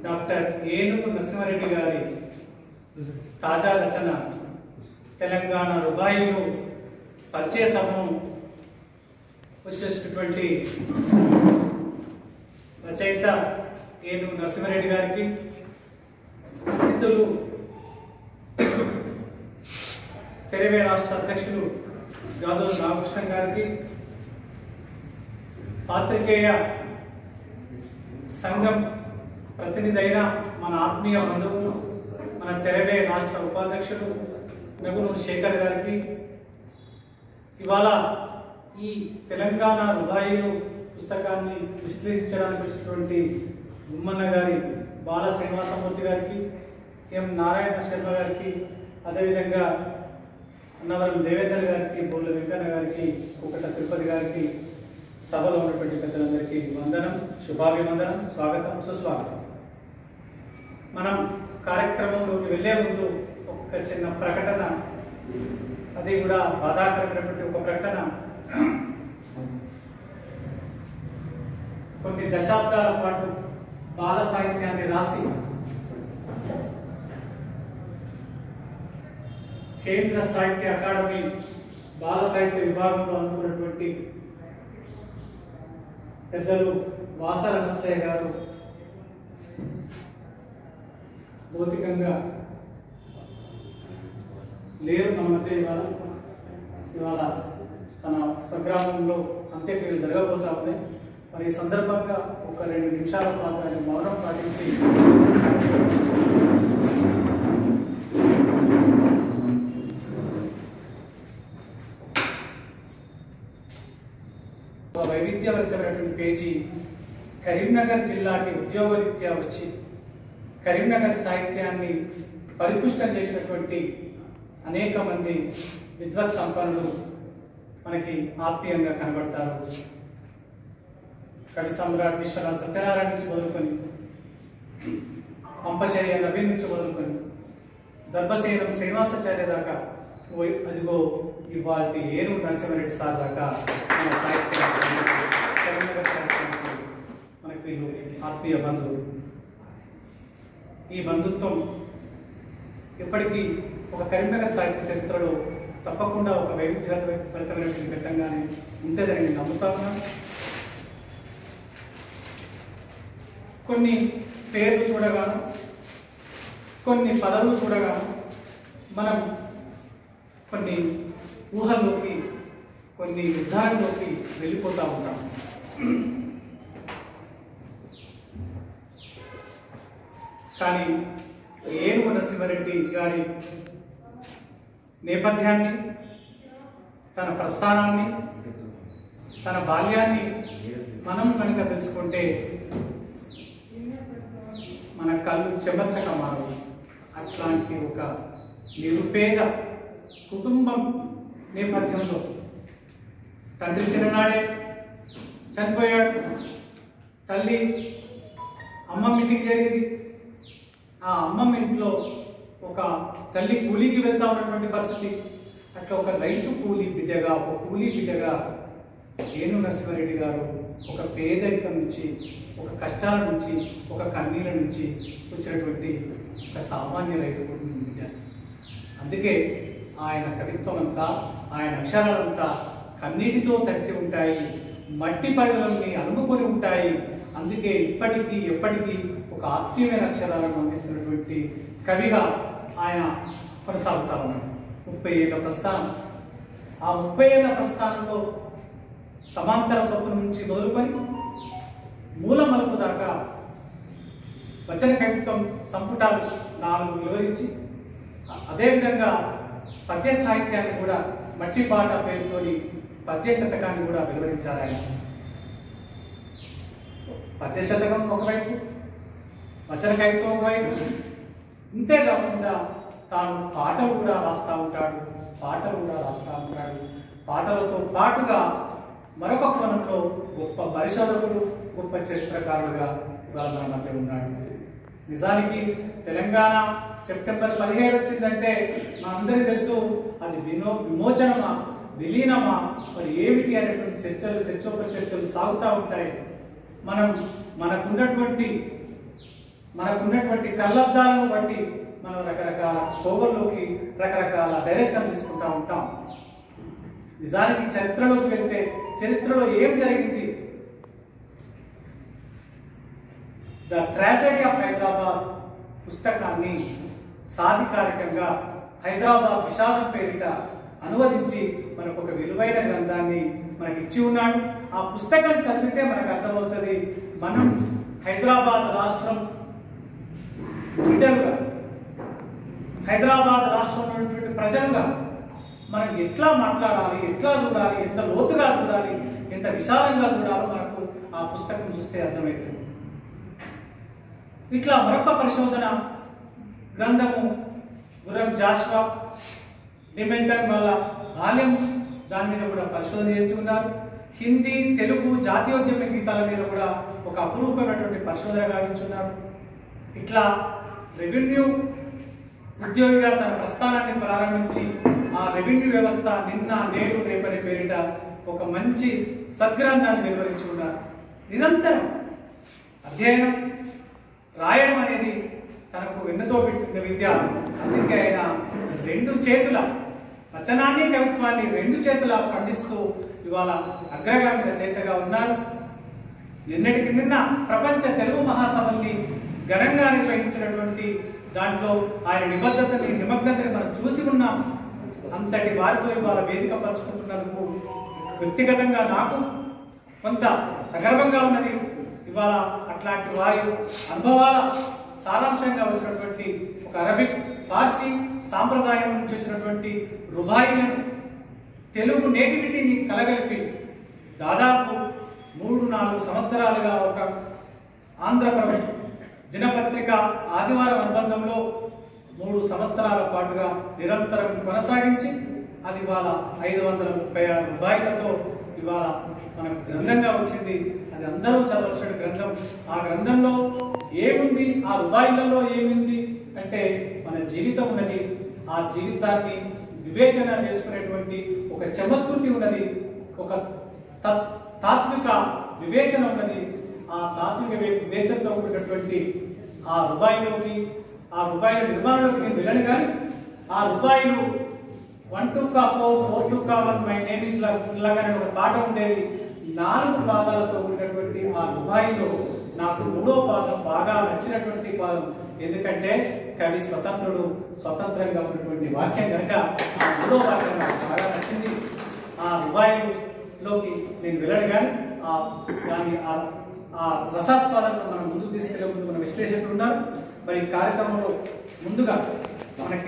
Doctor ఏనుగు నరసింహారెడ్డి గారి తాజా రచన తెలంగాణ రుబాయిలు పరిచయ సభను వచ్చేటటువంటి రచయిత ఏనుగు నరసింహారెడ్డి గారికి, అతిథులు తెరవే రాష్ట్ర అధ్యక్షులు గాజోజు రామకృష్ణ గారికి, పాత్రికేయ సంఘం ప్రతినిధి అయిన మన ఆత్మీయ బంధువు, మన తెరవే రాష్ట్ర ఉపాధ్యక్షుడు నగునూరు శేఖర్ గారికి, ఇవాళ ఈ తెలంగాణ రుబాయిలు పుస్తకాన్ని విశ్లేషించడానికి వచ్చినటువంటి గుమ్మన్న గారి బాల శ్రీనివాసమూర్తి గారికి, ఎం నారాయణ శర్మ గారికి, అదేవిధంగా అన్నవరం దేవేందర్ గారికి, బోళ్ళ వెంకన్న గారికి, కుకట తిరుపతి గారికి, సభలో ఉన్నటువంటి పెద్దలందరికీ వందనం, శుభాభివందనం, స్వాగతం, సుస్వాగతం. మనం కార్యక్రమంలోకి వెళ్లే ముందు ఒక చిన్న ప్రకటన, అది కూడా బాధాకరమైనటువంటి ఒక ప్రకటన. కొన్ని దశాబ్దాల పాటు బాల సాహిత్యాన్ని రాసి కేంద్ర సాహిత్య అకాడమీ బాల సాహిత్య విభాగంలో అందుకున్నటువంటి పెద్దలు వాసాల నరసయ్య గారు భౌతికంగా లేరు మన మధ్య. ఇవాళ తన స్వగ్రామంలో అంత్యక్రియలు జరగబోతా ఉన్నాయి. మరి ఈ సందర్భంగా ఒక 2 నిమిషాల పాటు ఆయన మౌనం పాటించి వైవిధ్యవంతమైనటువంటి పేజీ కరీంనగర్ జిల్లాకి ఉద్యోగరీత్యా వచ్చి కరీంనగర్ సాహిత్యాన్ని పరిపుష్టం చేసినటువంటి అనేక మంది విద్వత్ సంపన్నులు మనకి ఆత్మీయంగా కనబడతారు. కవి సమ్రాట్ విశ్వనాథ్ సత్యనారాయణ నుంచి మొదలుకొని, పంపశయ్య నవీన్ నుంచి మొదలుకొని, దర్భసేనం శ్రీనివాసాచార్య దాకా, అదిగో ఇవాళ ఏనుగు నరసింహారెడ్డి సార్ దాకా మన సాహిత్యం కరీంనగర్ సాహిత్యానికి మనకి వీళ్ళు ఆత్మీయ బంధువులు. ఈ బంధుత్వం ఎప్పటికీ ఒక కరీంనగర్ సాహిత్య చరిత్రలో తప్పకుండా ఒక వైవిధ్యభరితమైనటువంటి ఘట్టంగానే ఉంటుందని నేను నమ్ముతా ఉన్నాను. కొన్ని పేర్లు చూడగాను, కొన్ని పదవులు చూడగాను మనం కొన్ని ఊహల్లోకి, కొన్ని నిర్ధారణలోకి వెళ్ళిపోతూ ఉంటాం. కానీ ఏనుగు నరసింహారెడ్డి గారి నేపథ్యాన్ని, తన ప్రస్థానాన్ని, తన బాల్యాన్ని మనం కనుక తెలుసుకుంటే మన కళ్ళు చెమర్చక మానవు. అట్లాంటి ఒక నిరుపేద కుటుంబం నేపథ్యంలో తండ్రి చిన్ననాడే చనిపోయాడు, తల్లి అమ్మమ్మ ఇంటికి చేరింది. ఆ అమ్మమ్మ ఇంట్లో ఒక తల్లి కూలీకి వెళ్తా ఉన్నటువంటి పరిస్థితి. అట్లా ఒక రైతు కూలీ బిడ్డగా, ఒక కూలీ బిడ్డగా ఏనుగు నరసింహారెడ్డి గారు ఒక పేదరికం నుంచి, ఒక కష్టాల నుంచి, ఒక కన్నీళ్ళ నుంచి వచ్చినటువంటి ఒక సామాన్య రైతు కుటుంబం బిడ్డ. అందుకే ఆయన కవిత్వం అంతా, ఆయన అక్షరాలంతా కన్నీటితో తడిసి ఉంటాయి, మట్టి పరుగులని అలుముకొని ఉంటాయి. అందుకే ఇప్పటికీ ఎప్పటికీ ఒక ఆత్మీయమైన అక్షరాలను అందిస్తున్నటువంటి కవిగా ఆయన కొనసాగుతా ఉన్నాడు. 30 ఏళ్ల ప్రస్థానం. ఆ 30 ఏళ్ల ప్రస్థానంలో సమాంతర స్వప్నం నుంచి మొదలుకొని మూల మలుపు దాకా వచన కవిత్వం సంపుటాలు 4 వివరించి, అదేవిధంగా పద్య సాహిత్యాన్ని కూడా మట్టి పాట పేరుతోని పద్య శతకాన్ని కూడా వెలువరించారు ఆయన. పద్య శతకం ఒకవైపు, వచన కవిత్వం ఒకవైపు, ఇంతేకాకుండా తాను పాటలు కూడా రాస్తూ ఉంటాడు. పాటలతో పాటుగా మరొక కోణంలో గొప్ప పరిశోధకుడు, గొప్ప చరిత్రకారుడుగా ఇవాళ మన మధ్య ఉన్నాడు. నిజానికి తెలంగాణ సెప్టెంబర్ 17 వచ్చిందంటే మనందరికీ తెలుసు, అది విమోచనమా, విలీనమా, మరి ఏమిటి అనేటువంటి చర్చోపచర్చలు సాగుతూ ఉంటాయి. మనకున్నటువంటి మనకున్నటువంటి కళ్ళద్దాలను బట్టి మనం రకరకాల కోవల్లోకి రకరకాల డైరెక్షన్ తీసుకుంటూ ఉంటాం. నిజానికి చరిత్రలోకి వెళ్తే చరిత్రలో ఏం జరిగింది? ద ట్రాజడీ ఆఫ్ హైదరాబాద్ పుస్తకాన్ని సాధికారికంగా హైదరాబాద్ విషాదం పేరిట అనువదించి మనకు ఒక విలువైన గ్రంథాన్ని మనకి ఇచ్చి ఉన్నాడు. ఆ పుస్తకం చదివితే మనకు అర్థమవుతుంది మనం హైదరాబాద్ రాష్ట్రం బిడ్డలుగా, హైదరాబాద్ రాష్ట్రంలో ఉన్నటువంటి ప్రజలుగా మనం ఎట్లా మాట్లాడాలి, ఎట్లా చూడాలి, ఎంత లోతుగా చూడాలి, ఎంత విశాలంగా చూడాలో మనకు ఆ పుస్తకం చూస్తే అర్థమవుతుంది. ఇట్లా మరొక పరిశోధన గ్రంథము గుర్రం జాషువా డిమెంటన్ వాళ్ళ బాల్యం, దాని మీద కూడా పరిశోధన చేసి ఉన్నారు. హిందీ, తెలుగు జాతీయోద్యమ గీతాల మీద కూడా ఒక అపురూపమైనటువంటి పరిశోధన గావించున్నారు. ఇట్లా రెవెన్యూ ఉద్యోగిగా తన ప్రస్థానాన్ని ప్రారంభించి ఆ రెవెన్యూ వ్యవస్థ నిన్న నేడు రేపని పేరిట ఒక మంచి సద్గ్రంథాన్ని నిర్వహించి ఉన్నారు. నిరంతరం అధ్యయనం రాయడం అనేది తనకు వెన్నుతో పెట్టిన విద్య. అందుకే ఆయన రెండు చేతుల వచనాన్ని కవిత్వాన్ని రెండు చేతుల పండిస్తూ ఇవాళ అగ్రగామి రచయితగా ఉన్నారు. నిన్నటికి నిన్న ప్రపంచ తెలుగు మహాసభల్ని ఘనంగా నిర్వహించినటువంటి దాంట్లో ఆయన నిబద్ధతని నిమగ్నతని మనం చూసి ఉన్నాం. అంతటి వారితో ఇవాళ వేదిక పంచుకుంటున్నందుకు వ్యక్తిగతంగా నాకు కొంత సగర్వంగా ఉన్నది. ఇవాళ అట్లాంటి వారి అనుభవాల సారాంశంగా వచ్చినటువంటి ఒక అరబిక్, పార్సీ సాంప్రదాయం నుంచి వచ్చినటువంటి రుబాయిలను తెలుగు నేటివిటీని కలగలిపి దాదాపు 3-4 సంవత్సరాలుగా ఒక ఆంధ్రప్రభ దినపత్రిక ఆదివారం అనుబంధంలో 3 సంవత్సరాల పాటుగా నిరంతరం కొనసాగించి అది ఇవాళ 536 రూపాయలతో ఇవాళ మనకు గ్రంథంగా వచ్చింది. అది అందరూ చదవాల్సిన గ్రంథం. ఆ గ్రంథంలో ఏముంది, ఆ రూపాయలలో ఏముంది అంటే మన జీవితం ఉన్నది. ఆ జీవితాన్ని వివేచన చేసుకునేటువంటి ఒక చమత్కృతి ఉన్నది, ఒక తాత్విక వివేచన ఉన్నది. ఆ తాత్విక వివేచనతో కూడినటువంటి ఆ రూపాయలోకి, ఆ రూపాయల నిర్మాణంలోకి నేను వెళ్ళను. కానీ ఆ రూపాయలు 1 to 4 4 to 1 my name is లాగానే ఒక పాట ఉండేది. 4 పాదాలతో ఉన్నటువంటి ఆ రూపాయిలో నాకు 3వ పాదం బాగా నచ్చినటువంటి పాదం. ఎందుకంటే కవి స్వతంత్రుడు, స్వతంత్రంగా ఉన్నటువంటి వాక్యం కనుక ఆ 3వ వాక్యం నాకు బాగా నచ్చింది. ఆ రూపాయిలోకి నేను వెళ్ళను. కానీ దాని ఆ రసాస్వాదాన్ని మనం ముందుకు తీసుకెళ్లే ముందు మన విశ్లేషకులు ఉన్నారు. మరి ఈ కార్యక్రమంలో ముందుగా మనకి